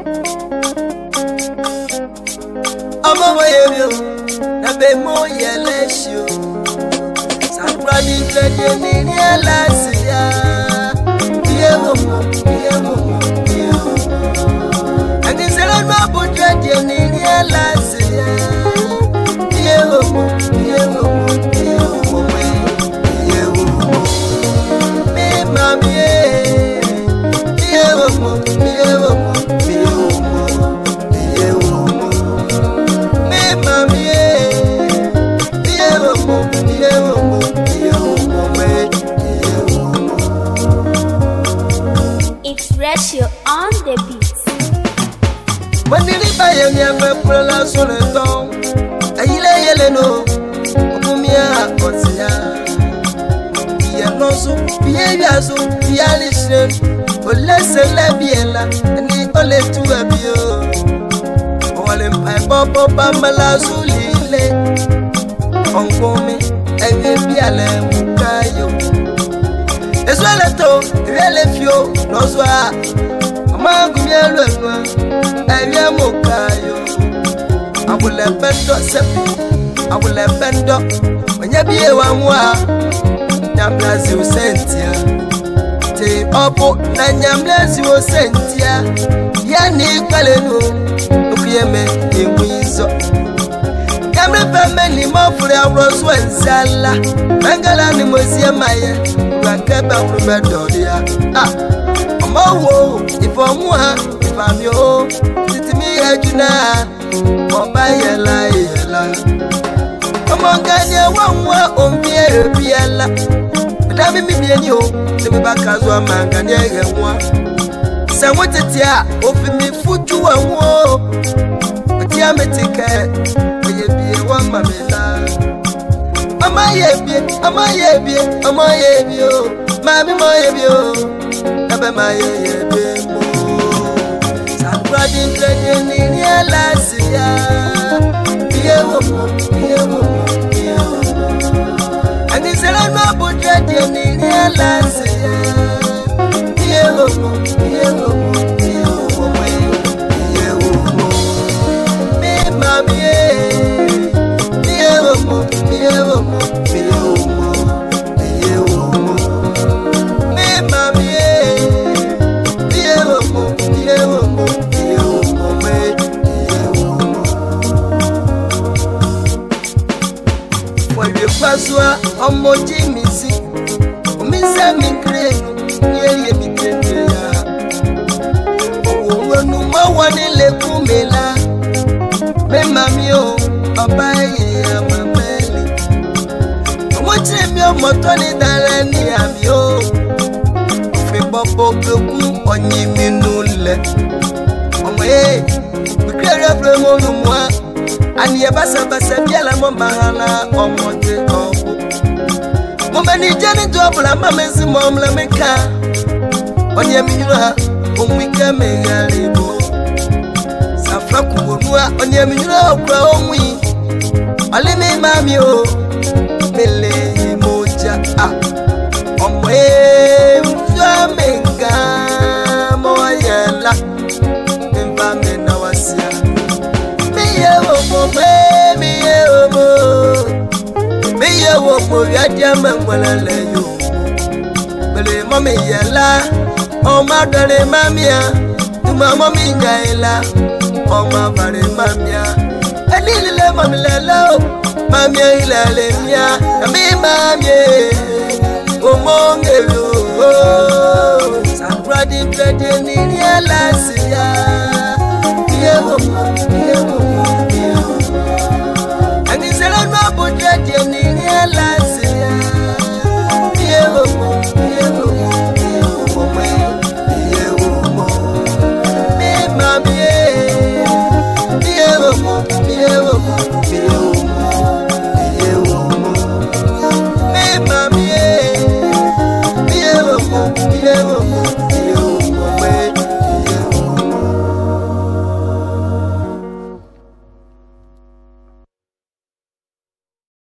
Omo you na be mo yelesho Sabrani dread ni elasia Yewo And is a lot of dread ni elasia Yewo Me mami Yewo It's Ratio on the beats. When you buy a young brother, so a tongue, a yellow, Opumia, Osia, Pianoso, Piazo, Pialison, or less a labiella, and the only two of you. All in my papa, Pamela, Zulile, Uncle me, and the Piala Mukayo. As well as though, really few, no swa. Among you, I am Mukayo. I will have bent up, I will have bent up when you be a one. Yamlas you sent ya. Take up, Nanyamlas you sent ya. Yanni Kaleno, Ukieme, in Windsor. Yamre family more for our Roswell Sala. Bangala Museum Maya, Rakaba Rubadoria. Ah, Omo, if I'm yo, sit me at you now. Oh, by a lie. Come on, Ganya, one more on Biella. But I'm in you, to be back as one man, Ganya, one. Someone to tear, open me foot to a war. But Yamatika, will you be one mamma? Am I Mammy, never my Sabradi dreading in your last year. And it's a lot of dreading in your last Omo Jimmy si Umisa mikre Yeye mikre ya Uwenu mawani leku mela Me mami o Obaye ya mameli Omo chemi o motoni dare ni ami o Ufe bobo beku onyi minule Omo mikre refre monu mwa Ani ya basa biala mbahana Omo te obo Mani jani double amazing mom la meka on yamina on wika megalibo Safraku wonua on yamina okra onwi Alime mami o mele moja ah omwe mfa menga moyela mfa mena wasia miye wo miye wo Miye wo mo yadia mangwala leyo Bele mami yela O madare mamia Tuma mami nyaela O mavare mamia Elile mami lelo Mamia ilale mia Nami mamie O mongelo Sabradi plede nini alasia Miye wo